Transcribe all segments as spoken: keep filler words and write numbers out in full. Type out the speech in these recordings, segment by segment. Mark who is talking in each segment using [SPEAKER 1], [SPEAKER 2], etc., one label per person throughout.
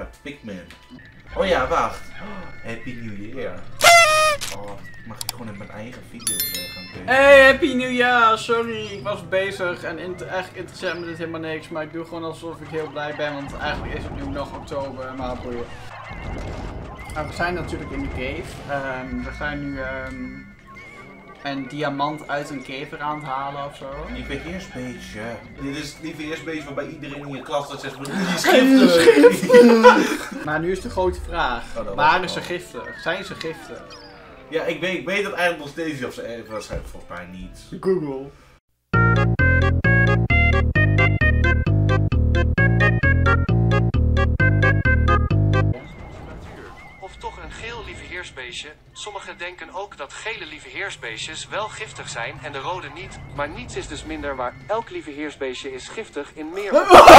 [SPEAKER 1] bij Pikmin. Oh ja, wacht. Oh, Happy New Year. Oh, mag ik gewoon in mijn eigen video zeggen?
[SPEAKER 2] Hey, Happy New Year! Sorry, ik was bezig en in eigenlijk interesseert me dit helemaal niks. Maar ik doe gewoon alsof ik heel blij ben, want eigenlijk is het nu nog oktober, maar boeien. Nou, we zijn natuurlijk in de cave. Um, we gaan nu um, een diamant uit een cave aan het halen ofzo.
[SPEAKER 1] Lieve Heersbeestje. Dit is Lieve Heersbeestje waarbij iedereen in je klas dat zegt, die is giftig.
[SPEAKER 2] Maar nu is de grote vraag.
[SPEAKER 1] Oh,
[SPEAKER 2] waren ze giftig? Zijn ze giftig?
[SPEAKER 1] Ja, ik weet, ik weet het eigenlijk nog steeds niet of ze even waarschijnlijk volgens mij niet.
[SPEAKER 2] Google.
[SPEAKER 3] Of toch een geel lieveheersbeestje. Sommigen denken ook dat gele lieveheersbeestjes wel giftig zijn en de rode niet. Maar niets is dus minder waar. Elk lieveheersbeestje is giftig in meer.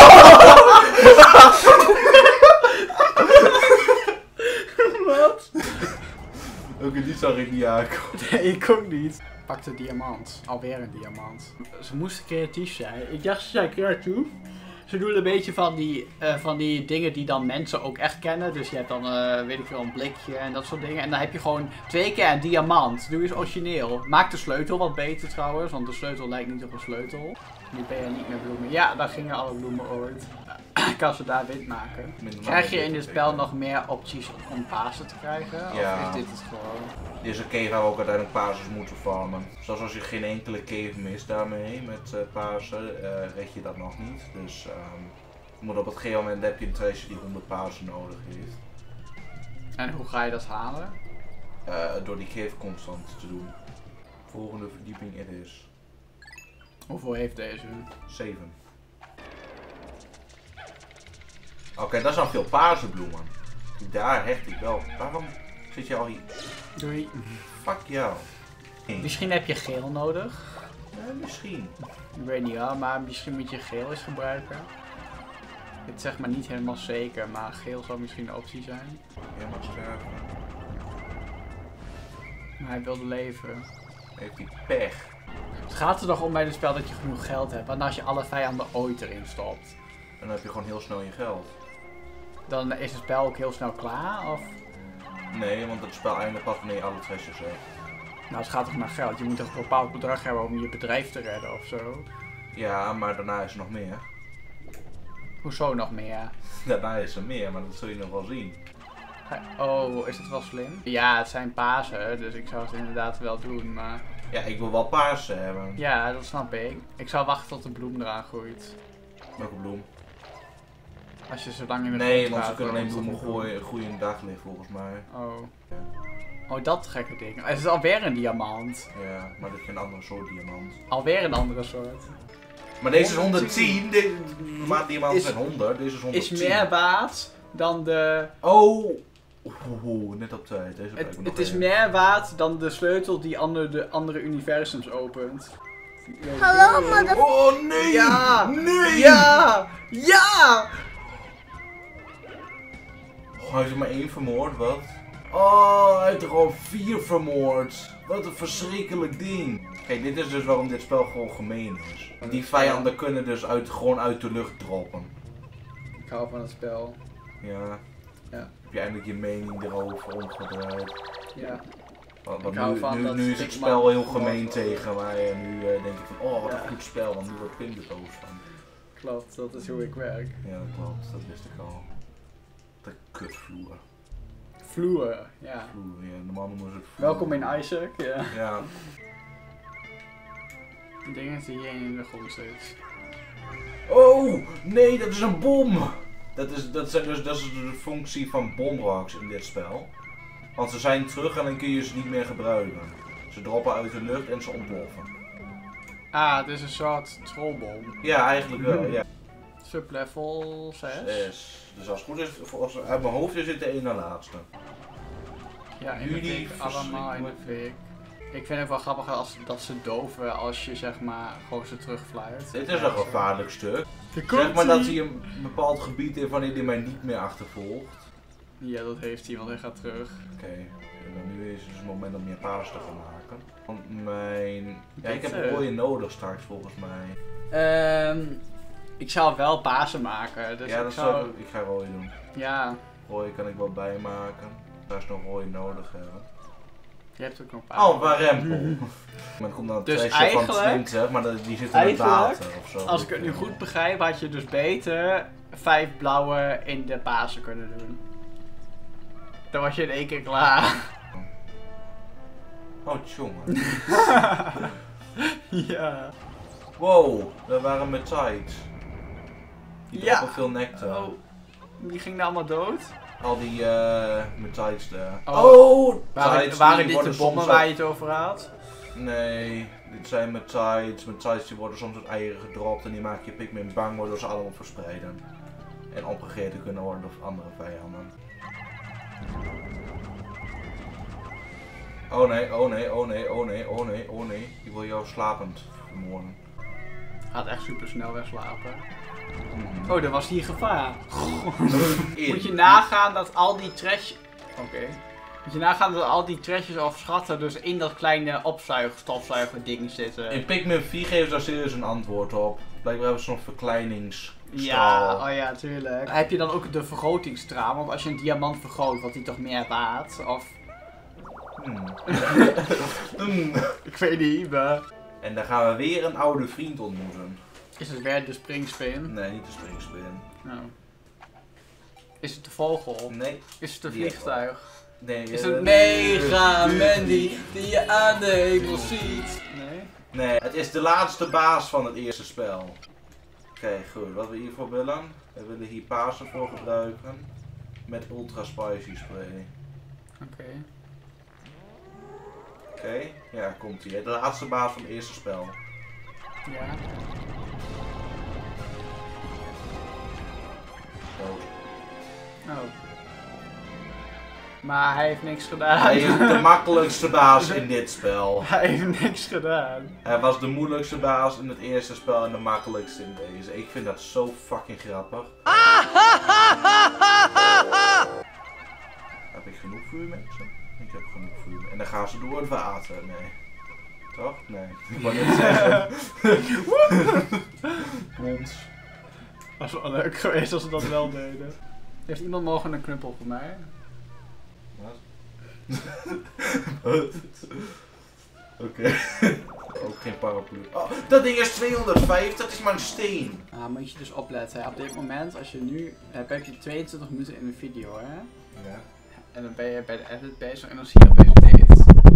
[SPEAKER 2] Wat?
[SPEAKER 1] Oké, okay, die zag ik niet aankomen.
[SPEAKER 2] Nee, ik ook niet. Pak de diamant. Alweer een diamant. Ze moesten creatief zijn. Ik dacht ze zijn creatief. Ze doen een beetje van die, uh, van die dingen die dan mensen ook echt kennen. Dus je hebt dan, uh, weet ik veel, een blikje en dat soort dingen. En dan heb je gewoon twee keer een diamant. Doe eens origineel. Maak de sleutel wat beter trouwens, want de sleutel lijkt niet op een sleutel. Nu ben je niet meer bloemen. Ja, daar gingen alle bloemen ooit. Ik kan ze daar wit maken. Krijg je in dit spel nog meer opties om Pasen te krijgen?
[SPEAKER 1] Ja.
[SPEAKER 2] Of is dit het gewoon?
[SPEAKER 1] Deze cave waar we ook uiteindelijk Pasen moeten farmen. Zoals als je geen enkele cave mist daarmee met uh, Pasen, uh, red je dat nog niet. Dus um, je moet op het gegeven moment heb je een treasure die honderd Pasen nodig heeft.
[SPEAKER 2] En hoe ga je dat halen?
[SPEAKER 1] Uh, door die cave constant te doen. Volgende verdieping it is.
[SPEAKER 2] Hoeveel heeft deze?
[SPEAKER 1] zeven. Oké, okay, dat zijn veel paarsenbloemen. Daar hecht ik wel. Waarom zit je al hier?
[SPEAKER 2] Doei.
[SPEAKER 1] Fuck jou.
[SPEAKER 2] Nee. Misschien heb je geel nodig.
[SPEAKER 1] Ja, misschien.
[SPEAKER 2] Ik weet niet hoor, maar misschien moet je geel eens gebruiken. Ik zeg maar niet helemaal zeker, maar geel zou misschien een optie zijn.
[SPEAKER 1] Jij mag sterven.
[SPEAKER 2] Maar hij wilde leven.
[SPEAKER 1] Heeft hij pech.
[SPEAKER 2] Het gaat er toch om bij het spel dat je genoeg geld hebt. Want als je alle vijanden ooit erin stopt.
[SPEAKER 1] Dan heb je gewoon heel snel je geld.
[SPEAKER 2] Dan is het spel ook heel snel klaar? Of?
[SPEAKER 1] Nee, want het spel eindigt pas wanneer je alle treasures hebt.
[SPEAKER 2] Nou, het gaat toch naar geld. Je moet toch een bepaald bedrag hebben om je bedrijf te redden ofzo.
[SPEAKER 1] Ja, maar daarna is er nog meer.
[SPEAKER 2] Hoezo nog meer?
[SPEAKER 1] Daarna is er meer, maar dat zul je nog wel zien.
[SPEAKER 2] Oh, is het wel slim? Ja, het zijn Pasen, dus ik zou het inderdaad wel doen, maar...
[SPEAKER 1] Ja, ik wil wel paarsen hebben.
[SPEAKER 2] Ja, dat snap ik. Ik zou wachten tot de bloem eraan groeit.
[SPEAKER 1] Welke bloem?
[SPEAKER 2] Als je zo lang in de
[SPEAKER 1] Nee,
[SPEAKER 2] grond
[SPEAKER 1] want ze
[SPEAKER 2] gaat,
[SPEAKER 1] kunnen alleen
[SPEAKER 2] dan is
[SPEAKER 1] bloemen
[SPEAKER 2] dat
[SPEAKER 1] gooien, groeien in daglicht volgens mij.
[SPEAKER 2] Oh.
[SPEAKER 1] Ja.
[SPEAKER 2] Oh, dat gekke ding. Het is alweer een diamant.
[SPEAKER 1] Ja, maar dat is een andere soort diamant.
[SPEAKER 2] Alweer een andere soort.
[SPEAKER 1] Maar deze is honderdtien, de maat diamanten
[SPEAKER 2] Is-
[SPEAKER 1] zijn honderd, deze is honderdtien.
[SPEAKER 2] Is meer waard dan de...
[SPEAKER 1] Oh! Oeh, oeh, net op tijd. Deze
[SPEAKER 2] Het, het is meer waard dan de sleutel die andere, de andere universums opent.
[SPEAKER 4] Hallo, mother...
[SPEAKER 1] Oh nee!
[SPEAKER 2] Ja!
[SPEAKER 1] Nee!
[SPEAKER 2] Ja! Ja!
[SPEAKER 1] Oh, hij heeft er maar één vermoord, wat? Oh, hij heeft er gewoon vier vermoord. Wat een verschrikkelijk ding. Kijk, dit is dus waarom dit spel gewoon gemeen is. Die vijanden kunnen dus uit, gewoon uit de lucht droppen.
[SPEAKER 2] Ik hou van het spel.
[SPEAKER 1] Ja.
[SPEAKER 2] Ja.
[SPEAKER 1] Heb je eindelijk je mening erover omgedraaid?
[SPEAKER 2] Ja.
[SPEAKER 1] Want, want
[SPEAKER 2] Ik hou
[SPEAKER 1] nu,
[SPEAKER 2] van
[SPEAKER 1] nu,
[SPEAKER 2] dat
[SPEAKER 1] nu is het
[SPEAKER 2] Stigma
[SPEAKER 1] spel heel
[SPEAKER 2] gewoon
[SPEAKER 1] gemeen
[SPEAKER 2] wordt.
[SPEAKER 1] tegen mij en nu uh, denk ik van, oh wat
[SPEAKER 2] Ja.
[SPEAKER 1] een goed spel, want nu wordt Pim er boos van.
[SPEAKER 2] Klopt, dat is hoe ik werk.
[SPEAKER 1] Ja, dat klopt, dat wist ik al. De kutvloer.
[SPEAKER 2] Vloer, ja.
[SPEAKER 1] Vloer, ja, normaal noemen ze het vloer.
[SPEAKER 2] Welkom in Isaac, ja.
[SPEAKER 1] Ja.
[SPEAKER 2] Ik denk dat hij hier in de grond zit.
[SPEAKER 1] Oh, nee, dat is een bom! Dat is, dat zijn dus, dat is de functie van bomrocks in dit spel. Want ze zijn terug en dan kun je ze niet meer gebruiken. Ze droppen uit de lucht en ze ontploffen.
[SPEAKER 2] Ah, het is een soort trollbom.
[SPEAKER 1] Ja, eigenlijk wel, ja.
[SPEAKER 2] Sublevel zes.
[SPEAKER 1] Zes. Dus als het goed is, volgens, uit mijn hoofd is het de ene laatste.
[SPEAKER 2] Ja, in de
[SPEAKER 1] Jullie
[SPEAKER 2] fik, allemaal in de fik. Ik vind het wel grappig als, dat ze doven als je zeg maar gewoon ze terugfluit.
[SPEAKER 1] Dit is een gevaarlijk stuk.
[SPEAKER 2] Zeg
[SPEAKER 1] Zeg maar dat hij een bepaald gebied heeft wanneer hij mij niet meer achtervolgt.
[SPEAKER 2] Ja, dat heeft hij, want hij gaat terug.
[SPEAKER 1] Oké, okay. En dan nu is het dus het moment om meer paas te gaan maken. Want mijn... Ja, ik heb
[SPEAKER 2] Dit, uh,
[SPEAKER 1] rode nodig straks volgens mij.
[SPEAKER 2] Ehm Ik zou wel bazen maken. Dus
[SPEAKER 1] ja,
[SPEAKER 2] ik
[SPEAKER 1] dat
[SPEAKER 2] zou...
[SPEAKER 1] zou ik, ik ga rooi doen.
[SPEAKER 2] Ja.
[SPEAKER 1] Rooi kan ik wel bijmaken. Daar is nog rooi nodig hebben.
[SPEAKER 2] Je hebt ook nog een paar.
[SPEAKER 1] Oh, waar rempel. Maar er komt dan een
[SPEAKER 2] Dus
[SPEAKER 1] trashje van
[SPEAKER 2] eigenlijk-
[SPEAKER 1] twintig, maar dat- die zit in het
[SPEAKER 2] eigenlijk,
[SPEAKER 1] water of zo.
[SPEAKER 2] Als ik het nu goed begrijp, had je dus beter vijf blauwe in de bazen kunnen doen. Dan was je in één keer klaar.
[SPEAKER 1] Oh, jongen.
[SPEAKER 2] Ja.
[SPEAKER 1] Wow, daar waren metites. Die
[SPEAKER 2] Ja.
[SPEAKER 1] droppen veel nectar.
[SPEAKER 2] Oh, die ging daar allemaal dood.
[SPEAKER 1] Al die eh metites daar.
[SPEAKER 2] Oh.
[SPEAKER 1] Oh,
[SPEAKER 2] Waren,
[SPEAKER 1] metites,
[SPEAKER 2] waren
[SPEAKER 1] die
[SPEAKER 2] dit de
[SPEAKER 1] worden
[SPEAKER 2] bommen
[SPEAKER 1] soms
[SPEAKER 2] waar
[SPEAKER 1] uit-
[SPEAKER 2] je het over had?
[SPEAKER 1] Nee, dit zijn metites. Metites die worden soms uit eieren gedropt en die maken je Pikmin bang waardoor ze allemaal verspreiden. En opgegeten kunnen worden door andere vijanden. Oh nee, oh nee, oh nee, oh nee, oh nee, oh nee. Die wil jou slapend vermoorden.
[SPEAKER 2] Gaat echt super snel wegslapen.
[SPEAKER 1] Mhm.
[SPEAKER 2] Oh, er was hier gevaar.
[SPEAKER 1] In.
[SPEAKER 2] Moet je nagaan dat al die trash... Oké. Moet je nagaan dat al die trashes of schatten dus in dat kleine opzuig, stofzuiger ding zitten.
[SPEAKER 1] In Pikmin vier geven ze daar serieus een antwoord op. Blijkbaar hebben ze nog verkleinings.
[SPEAKER 2] Ja, oh ja, tuurlijk. Heb je dan ook de vergrotingsstraal? Want als je een diamant vergroot, wordt die toch meer waard? Of...
[SPEAKER 1] Hmm. Hmm.
[SPEAKER 2] Ik weet niet, maar...
[SPEAKER 1] En dan gaan we weer een oude vriend ontmoeten.
[SPEAKER 2] Is het weer de springspin?
[SPEAKER 1] Nee, niet de springspin.
[SPEAKER 2] Nou. Is het de vogel?
[SPEAKER 1] Nee.
[SPEAKER 2] Is het een
[SPEAKER 1] Die
[SPEAKER 2] vliegtuig?
[SPEAKER 1] Nee.
[SPEAKER 2] Is
[SPEAKER 1] eh,
[SPEAKER 2] het Mega Mandy die je aan de hemel ziet? Nee?
[SPEAKER 1] Nee, het is de laatste baas van het eerste spel. Oké, goed. Wat we hiervoor willen. We willen hier pasen voor gebruiken. Met ultra spicy spray.
[SPEAKER 2] Oké.
[SPEAKER 1] Oké, ja, komt ie. De laatste baas van het eerste spel.
[SPEAKER 2] Ja.
[SPEAKER 1] Zo.
[SPEAKER 2] Oh. Maar hij heeft niks gedaan.
[SPEAKER 1] Hij is de makkelijkste baas in dit spel.
[SPEAKER 2] Hij heeft niks gedaan.
[SPEAKER 1] Hij was de moeilijkste baas in het eerste spel en de makkelijkste in deze. Ik vind dat zo fucking grappig. Heb ik genoeg voor u mensen? Ik heb genoeg voor u. En dan gaan ze door het water. Nee. Toch? Nee. Ik wou net zeggen. Ons.
[SPEAKER 2] Was wel leuk geweest als ze dat wel deden. Heeft iemand morgen een knuppel voor mij?
[SPEAKER 1] Wat? Wat? Oké. Ook geen paraplu. Oh, dat ding is tweehonderdvijf, dat is maar een steen.
[SPEAKER 2] Ah, moet je dus opletten. Hè. Op dit moment, als je nu hebt, heb je tweeëntwintig minuten in een video, hè?
[SPEAKER 1] Ja.
[SPEAKER 2] En dan ben je bij de edit bezig en dan zie je opeens dit.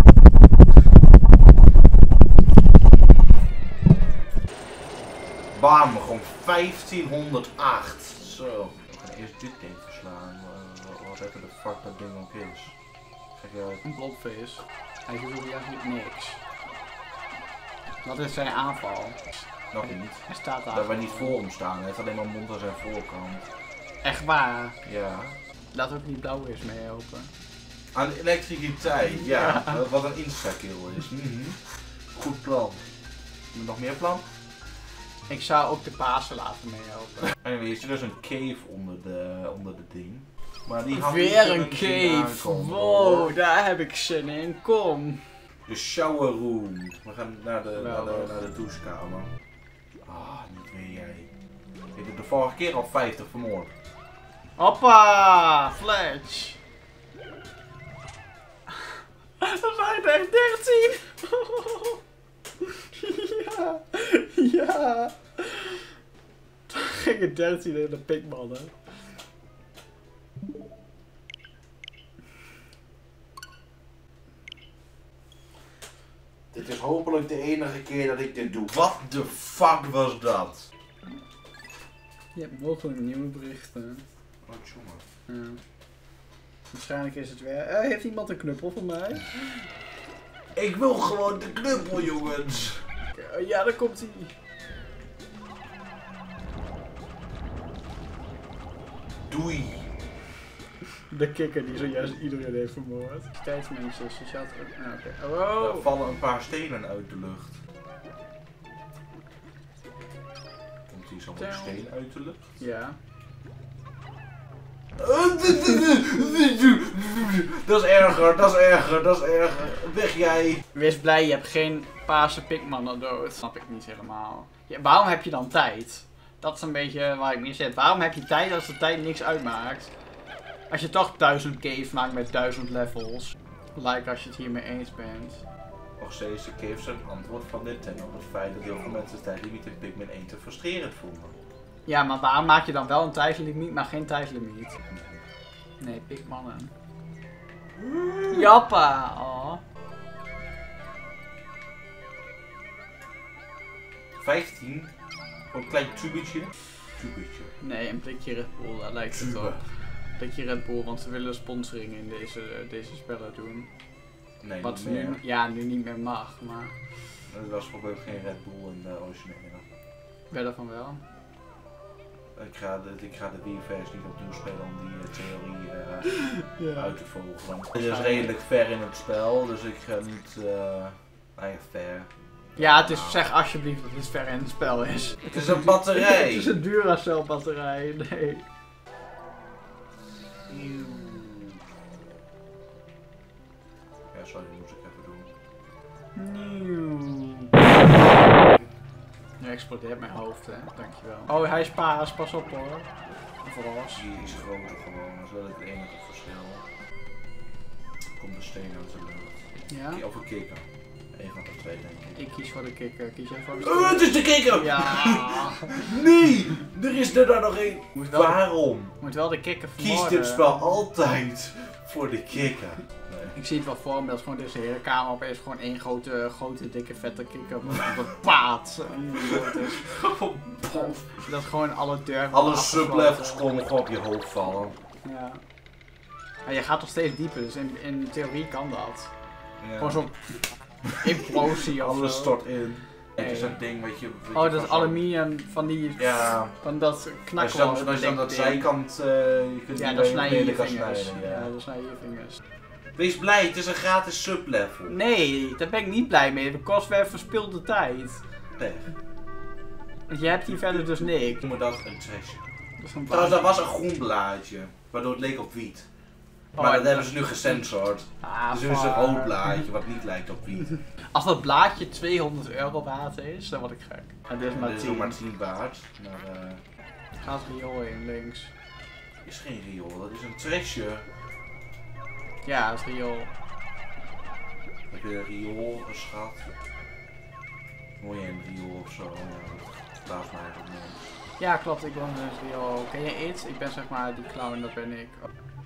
[SPEAKER 1] Bam, gewoon vijftienhonderdacht. Zo. We gaan eerst dit ding verslaan. Uh, wat even de fuck dat ding ook is. Zeg je uit.
[SPEAKER 2] Een blobvis. Hij doet ook eigenlijk niks. Wat is zijn aanval?
[SPEAKER 1] Nog niet.
[SPEAKER 2] Hij staat daar.
[SPEAKER 1] Dat wij niet voor hem staan. Hij heeft alleen maar mond aan zijn voorkant.
[SPEAKER 2] Echt waar.
[SPEAKER 1] Ja.
[SPEAKER 2] Laat ook niet blauw is mee open.
[SPEAKER 1] Aan elektriciteit, ja. Wat een insta-kill is. Mhm. Goed plan. Nog meer plan?
[SPEAKER 2] Ik zou ook de Pasen laten mee open.
[SPEAKER 1] Anyway, is er dus een cave onder de, onder de ding. Maar die had
[SPEAKER 2] Weer een cave. Wow, daar heb ik zin in. Kom.
[SPEAKER 1] De shower room. We gaan naar de, naar de,
[SPEAKER 2] Geweldig.
[SPEAKER 1] naar de douchekamer. Ah, niet weer jij. Ik heb de vorige keer al vijftig vermoord.
[SPEAKER 2] Hoppa! Fletch! Dat waren er echt dertien! Ja! Ja! Toen gingen dertien in de pikmannen.
[SPEAKER 1] Dit is hopelijk de enige keer dat ik dit doe. Wat de fuck was dat?
[SPEAKER 2] Je hebt mogelijk nieuwe berichten.
[SPEAKER 1] Oh, jongen.
[SPEAKER 2] Ja. Waarschijnlijk is het weer. Eh, heeft iemand een knuppel voor mij?
[SPEAKER 1] Ik wil gewoon de knuppel, jongens.
[SPEAKER 2] Uh, ja, daar komt hij.
[SPEAKER 1] Doei.
[SPEAKER 2] De kikker die zojuist iedereen heeft vermoord. Tijdsmensen, sociaal. Ah, oké.
[SPEAKER 1] Er
[SPEAKER 2] Oh!
[SPEAKER 1] vallen een paar stenen uit de lucht. Komt hier zo'n steen uit de lucht?
[SPEAKER 2] Ja.
[SPEAKER 1] Dat is erger, dat is erger, dat is erger. Weg jij.
[SPEAKER 2] Wees blij, je hebt geen paarse pikmannen dood. Snap ik niet helemaal. Ja, waarom heb je dan tijd? Dat is een beetje waar ik mee zit. Waarom heb je tijd als de tijd niks uitmaakt? Als je toch duizend caves maakt met duizend levels. Like als je het hiermee eens bent.
[SPEAKER 1] Nog steeds de caves een antwoord van Nintendo op het feit dat heel veel mensen de tijdlimiet in Pikmin één te frustrerend vonden.
[SPEAKER 2] Ja, maar waarom maak je dan wel een tijdlimiet, maar geen tijdlimiet? Nee, Pikmannen. Jappa! Oh.
[SPEAKER 1] vijftien. Voor een klein tubetje. Tubetje.
[SPEAKER 2] Nee, een blikje Red Bull, daar lijkt het
[SPEAKER 1] Tube.
[SPEAKER 2] op. Een blikje Red Bull, want ze willen sponsoring in deze, deze spellen doen.
[SPEAKER 1] Nee,
[SPEAKER 2] Wat
[SPEAKER 1] niet
[SPEAKER 2] ze
[SPEAKER 1] meer.
[SPEAKER 2] nu, ja, nu niet meer mag, maar
[SPEAKER 1] Er was bijvoorbeeld geen Red Bull in de originele.
[SPEAKER 2] wel van wel.
[SPEAKER 1] Ik ga de, ik ga de Wii-versie niet opnieuw spelen om die uh, theorie uh,
[SPEAKER 2] Ja.
[SPEAKER 1] uit te volgen. Het is redelijk ver in het spel, dus ik ga niet... Uh, nou ja, ver.
[SPEAKER 2] Ja, het is, zeg alsjeblieft dat het ver in het spel is.
[SPEAKER 1] Het is een batterij!
[SPEAKER 2] Het is een Duracell batterij, nee.
[SPEAKER 1] Ja, sorry, dat moest ik even doen.
[SPEAKER 2] Nieuw. Nu explodeert mijn hoofd, hè. Dankjewel. Oh, hij is paas, pas op hoor. Verras.
[SPEAKER 1] Die is groter gewoon, dat is wel het enige verschil. Komt de steen uit de lucht.
[SPEAKER 2] Ja?
[SPEAKER 1] Of een kikker. Eén van de twee, denk ik.
[SPEAKER 2] Ik kies voor de kikker. Kies jij voor de
[SPEAKER 1] Oh, het is de kikker!
[SPEAKER 2] Ja.
[SPEAKER 1] Nee! Er is er daar nog één.
[SPEAKER 2] Moet wel-
[SPEAKER 1] Waarom?
[SPEAKER 2] Moet wel de kikker
[SPEAKER 1] Kies
[SPEAKER 2] vermoorden.
[SPEAKER 1] dit spel altijd voor de kikker. Nee.
[SPEAKER 2] Ik zie het wel voor me dat gewoon deze hele kamer opeens gewoon één grote, grote, dikke, vette kikker op een paad. En dat is. Dat gewoon alle deuren.
[SPEAKER 1] Alle
[SPEAKER 2] afgesloten.
[SPEAKER 1] sublevels komen gewoon op je hoofd vallen.
[SPEAKER 2] Ja. Maar je gaat nog steeds dieper, dus in, in theorie kan dat.
[SPEAKER 1] Ja.
[SPEAKER 2] Gewoon zo'n implosie of
[SPEAKER 1] Alles
[SPEAKER 2] zo.
[SPEAKER 1] stort in. Het is
[SPEAKER 2] Nee.
[SPEAKER 1] een ding wat je... weet
[SPEAKER 2] Oh,
[SPEAKER 1] je,
[SPEAKER 2] dat is
[SPEAKER 1] van zo'n-
[SPEAKER 2] aluminium van die.
[SPEAKER 1] Ja.
[SPEAKER 2] Van dat
[SPEAKER 1] Als je
[SPEAKER 2] knakken.
[SPEAKER 1] dan, als je dan aan de zijkant... Uh, je kunt
[SPEAKER 2] Ja,
[SPEAKER 1] die
[SPEAKER 2] dat
[SPEAKER 1] bij
[SPEAKER 2] snij je je
[SPEAKER 1] lelijk gaan
[SPEAKER 2] vingers.
[SPEAKER 1] snijden,
[SPEAKER 2] Ja,
[SPEAKER 1] ja.
[SPEAKER 2] dat snij je je vingers.
[SPEAKER 1] Wees blij, het is een gratis sublevel.
[SPEAKER 2] Nee, daar ben ik niet blij mee. Dat kost weer verspilde tijd.
[SPEAKER 1] Nee.
[SPEAKER 2] Want je hebt hier verder dus niks.
[SPEAKER 1] Noem me dat een trashje.
[SPEAKER 2] Dat is een
[SPEAKER 1] Trouwens, daar was een groen blaadje. Waardoor het leek op wiet.
[SPEAKER 2] Oh,
[SPEAKER 1] Maar dat
[SPEAKER 2] en-
[SPEAKER 1] hebben ze nu gecensored.
[SPEAKER 2] Ah,
[SPEAKER 1] Dus nu is het een
[SPEAKER 2] fuck.
[SPEAKER 1] rood blaadje wat niet lijkt op wiet.
[SPEAKER 2] Als dat blaadje tweehonderd euro waard is, dan word ik gek. En dit is maar
[SPEAKER 1] Dit is
[SPEAKER 2] tien.
[SPEAKER 1] ook maar tien waard. Maar eh
[SPEAKER 2] Gaat riool in links.
[SPEAKER 1] is geen riool, dat is een trashje.
[SPEAKER 2] Ja, dat is riool.
[SPEAKER 1] Heb je een riool, een schat? Mooi een riool of zo. Ja, dat plaatst mij ook mee.
[SPEAKER 2] Ja, klopt, ik woon in een riool. Ken je iets? Ik ben zeg maar die clown, dat ben ik.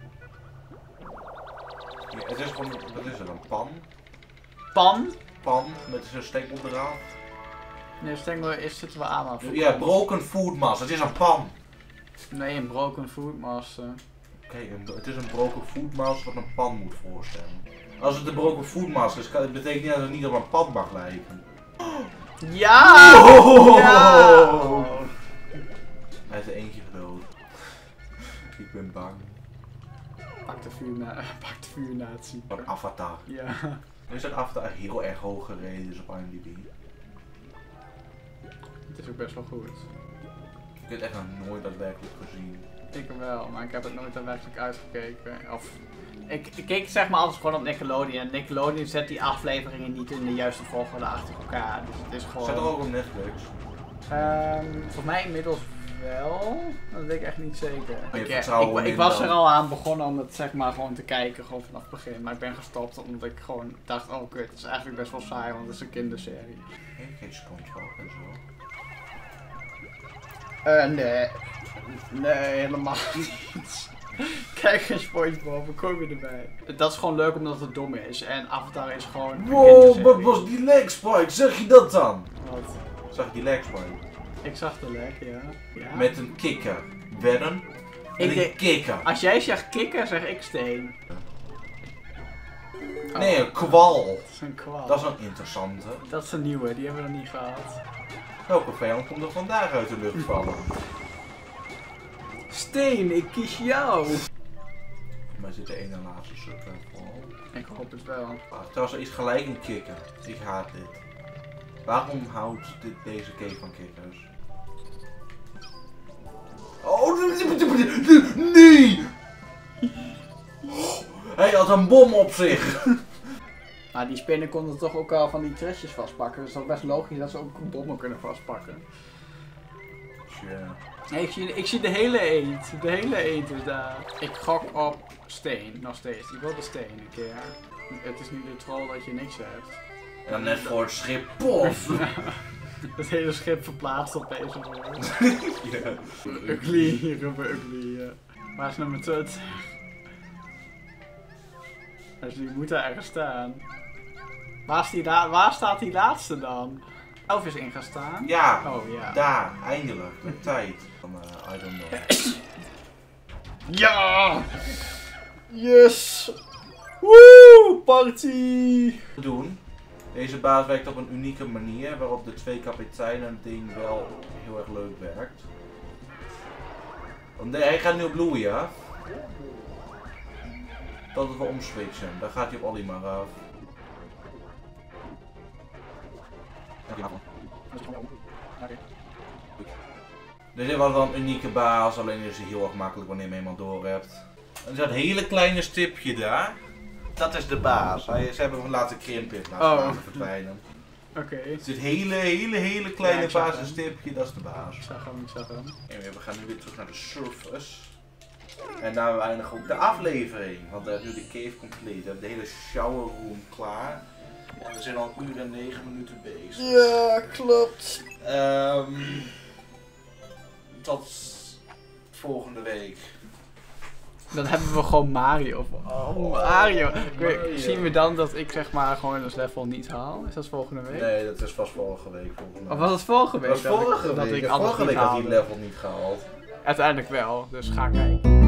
[SPEAKER 1] Ja, het is gewoon, wat is het, een pan?
[SPEAKER 2] Pan?
[SPEAKER 1] Pan met zo'n stekel eraf.
[SPEAKER 2] Nee, stengel is zitten we aan. Maar
[SPEAKER 1] Ja, broken food mass, het is een pan.
[SPEAKER 2] Nee, een broken food master.
[SPEAKER 1] Oké, een- het is een broken food mass wat een pan moet voorstellen. Als het een broken food mass is, kan, het betekent niet dat het niet op een pan mag lijken.
[SPEAKER 2] Ja!
[SPEAKER 1] Oh!
[SPEAKER 2] Ja!
[SPEAKER 1] Hij heeft er eentje gedood. Ik ben bang.
[SPEAKER 2] Pak de vuurna pak de vuurnatie.
[SPEAKER 1] Wat Avatar.
[SPEAKER 2] Ja.
[SPEAKER 1] Nu is dat Avatar heel erg hoog gereden dus op I M D B.
[SPEAKER 2] Het is ook best wel goed.
[SPEAKER 1] Ik heb het echt nog nooit daadwerkelijk gezien.
[SPEAKER 2] Ik wel, maar ik heb het nooit daadwerkelijk uitgekeken. Of, ik, ik keek zeg maar altijd gewoon op Nickelodeon. En Nickelodeon zet die afleveringen niet in de juiste volgorde achter elkaar. Dus het is gewoon...
[SPEAKER 1] Zit er ook op Netflix?
[SPEAKER 2] Ehm, volgens mij inmiddels wel. Dat weet ik echt niet zeker.
[SPEAKER 1] je
[SPEAKER 2] Ik,
[SPEAKER 1] vertrouwen
[SPEAKER 2] ik, ik
[SPEAKER 1] in
[SPEAKER 2] was
[SPEAKER 1] dan?
[SPEAKER 2] er al aan begonnen om het zeg maar gewoon te kijken, gewoon vanaf het begin. Maar ik ben gestopt omdat ik gewoon dacht, oh kut, het is eigenlijk best wel saai, want het is een kinderserie.
[SPEAKER 1] Geen geen SpongeBob en zo.
[SPEAKER 2] Eh, nee. Nee, helemaal niet. Kijk geen SpongeBob, hoe kom je erbij? Dat is gewoon leuk omdat het dom is. En Avatar is gewoon een
[SPEAKER 1] Wow,
[SPEAKER 2] kinderserie.
[SPEAKER 1] wat was die leg spike? Zeg je dat dan?
[SPEAKER 2] Wat?
[SPEAKER 1] Zag je die leg spike?
[SPEAKER 2] Ik zag de lek, ja. ja.
[SPEAKER 1] Met een kikker. Wedden? Met
[SPEAKER 2] Ik
[SPEAKER 1] een
[SPEAKER 2] denk-
[SPEAKER 1] kikker.
[SPEAKER 2] Als jij zegt kikker, zeg ik steen. Oh,
[SPEAKER 1] Nee, een kwal.
[SPEAKER 2] dat is een kwal.
[SPEAKER 1] Dat is een interessante.
[SPEAKER 2] Dat is een nieuwe, die hebben we nog niet gehad.
[SPEAKER 1] Welke vijand komt er vandaag uit de lucht vallen?
[SPEAKER 2] Steen, ik kies jou!
[SPEAKER 1] Maar zit de ene laatste sublevel.
[SPEAKER 2] Ik hoop het wel.
[SPEAKER 1] Ah, trouwens, er is gelijk een kikker. Ik haat dit. Waarom houdt dit, deze cake van kikkers? Oh, nee! Hij had een bom op zich.
[SPEAKER 2] Maar die spinnen konden toch ook al van die trestjes vastpakken. Dus dat is best logisch dat ze ook bommen kunnen vastpakken. Nee, ik zie, ik zie de hele eend. De hele eend is daar. Ik gok op steen, nog steeds. Ik wil de steen een keer. Het is nu de troll dat je niks hebt.
[SPEAKER 1] En dan net voor het schip, pof!
[SPEAKER 2] Het hele schip verplaatst opeens.
[SPEAKER 1] Ja.
[SPEAKER 2] Ugly, hier hebben we Ugly. Ja. Waar is nummer twintig? Dus die moet daar ergens staan. Waar, is die waar staat die laatste dan? Elf is in gaan staan.
[SPEAKER 1] Ja,
[SPEAKER 2] oh, ja.
[SPEAKER 1] daar, eindelijk, met tijd. Van, uh, I don't know.
[SPEAKER 2] Ja! Yes! Woe! Party!
[SPEAKER 1] Doen. Deze baas werkt op een unieke manier waarop de twee kapiteinen ding wel heel erg leuk werkt. Nee, hij gaat nu op Louis af. Dat we omswitchen. Dan gaat hij op Ollie maar af. Dus dit was wel een unieke baas, alleen is hij heel erg makkelijk wanneer je hem eenmaal door hebt. En dat hele kleine stipje daar, dat is de baas. Hij, ze hebben hem laten krimpen in plaats van
[SPEAKER 2] Oh.
[SPEAKER 1] laten verdwijnen.
[SPEAKER 2] Oké. Okay.
[SPEAKER 1] Dus dit hele, hele, hele kleine
[SPEAKER 2] Ja, ik zag
[SPEAKER 1] basisstipje, dat is de baas.
[SPEAKER 2] Ik zag hem, ik zag hem.
[SPEAKER 1] En we gaan nu weer terug naar de surface. En daar eindigen ook de aflevering, want we hebben nu de cave complete. We hebben de hele shower room klaar. En we zijn al een uur en negen minuten bezig.
[SPEAKER 2] Ja, klopt.
[SPEAKER 1] Um, tot volgende week.
[SPEAKER 2] Dan hebben we gewoon Mario. Oh, Mario. Ik weet-
[SPEAKER 1] Mario.
[SPEAKER 2] Zien we dan dat ik zeg maar gewoon het level niet haal? Is dat volgende week?
[SPEAKER 1] Nee, dat is vast vorige week volgens mij.
[SPEAKER 2] Of was het vorige week?
[SPEAKER 1] Dat was vorige
[SPEAKER 2] dat ik,
[SPEAKER 1] week.
[SPEAKER 2] dat ik anders
[SPEAKER 1] vorige
[SPEAKER 2] niet
[SPEAKER 1] week had hij
[SPEAKER 2] haalde?
[SPEAKER 1] het level niet gehaald.
[SPEAKER 2] Uiteindelijk wel, dus ga kijken.